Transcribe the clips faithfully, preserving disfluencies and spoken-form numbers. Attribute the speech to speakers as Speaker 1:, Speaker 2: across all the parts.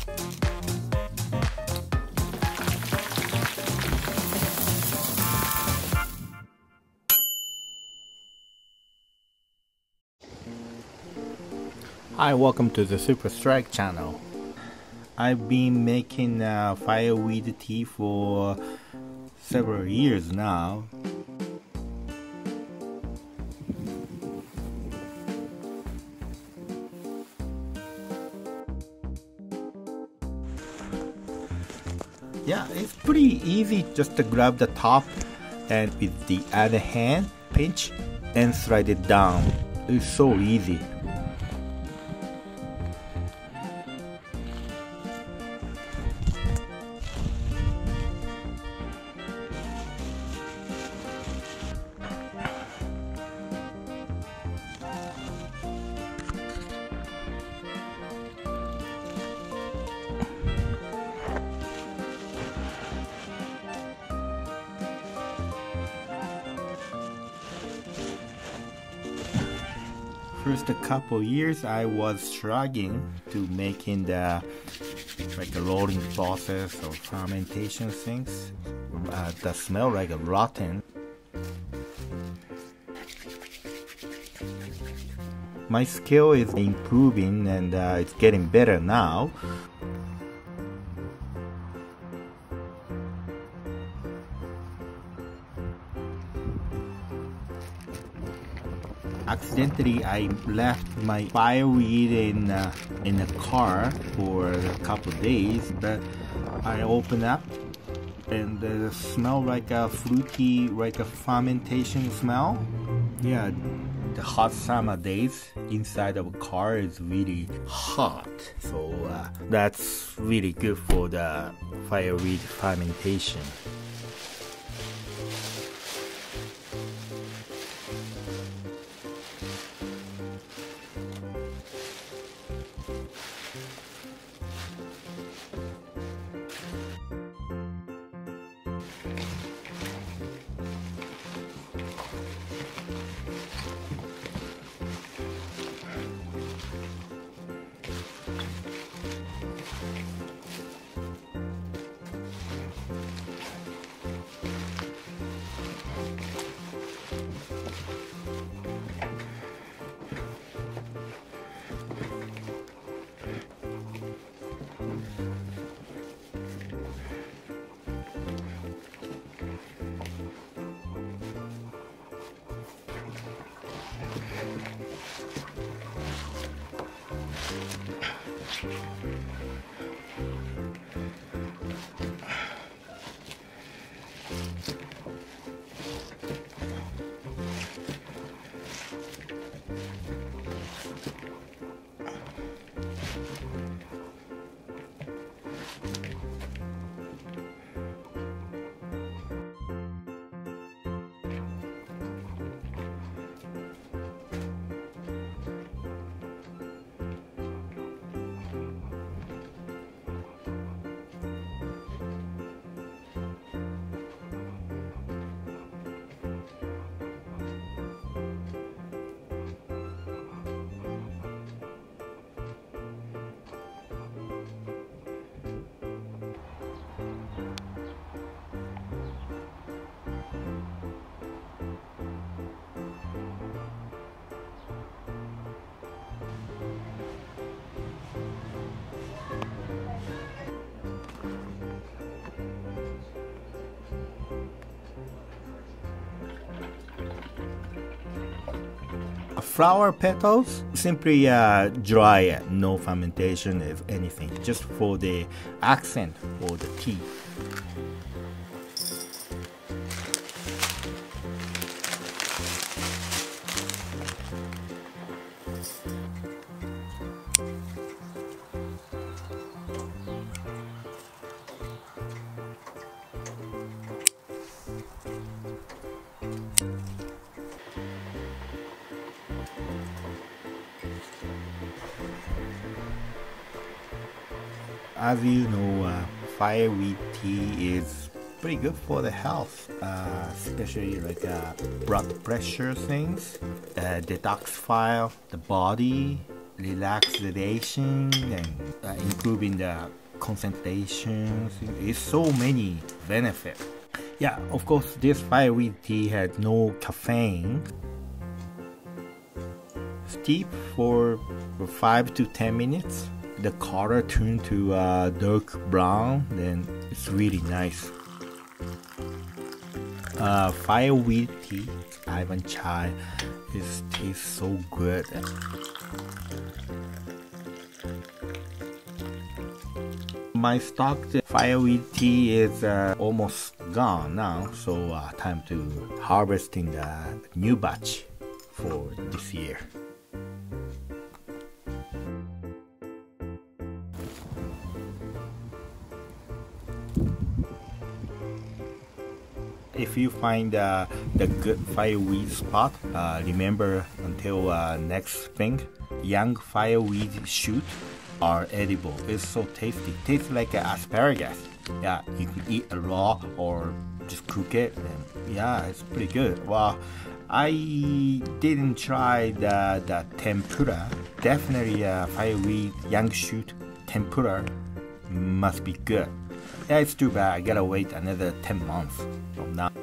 Speaker 1: Hi, welcome to the Super Strike channel. I've been making uh, fireweed tea for several years now. Yeah, it's pretty easy just to grab the top and with the other hand pinch and slide it down. It's so easy. First a couple years I was struggling to making the like a rolling process or fermentation things uh, that smell like a rotten. My skill is improving and uh, it's getting better now. Accidentally, I left my fireweed in uh, in a car for a couple of days, but I opened up and the smell like a fruity, like a fermentation smell. Yeah, the hot summer days inside of a car is really hot, so uh, that's really good for the fireweed fermentation. Flower petals, simply uh, dry it, no fermentation if anything, just for the accent for the tea. As you know, uh, fireweed tea is pretty good for the health, uh, especially like uh, blood pressure things, uh, detoxify the body, relaxation and uh, improving the concentration. It's so many benefits. Yeah, of course, this fireweed tea had no caffeine. Steep for five to ten minutes. The color turned to uh, dark brown, then it's really nice. Uh, fireweed tea, Taiwan chai, it tastes so good. My stocked fireweed tea is uh, almost gone now, so uh, time to harvesting the new batch for this year. If you find uh, the good fireweed spot, uh, remember until uh, next spring, young fireweed shoot are edible. It's so tasty. Tastes like uh, asparagus. Yeah, you can eat it raw or just cook it. And yeah, it's pretty good. Well, I didn't try the, the tempura. Definitely uh, fireweed young shoot tempura must be good. Yeah, it's too bad. I gotta wait another ten months from now.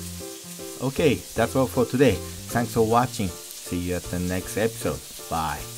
Speaker 1: Okay, that's all for today. Thanks for watching. See you at the next episode. Bye.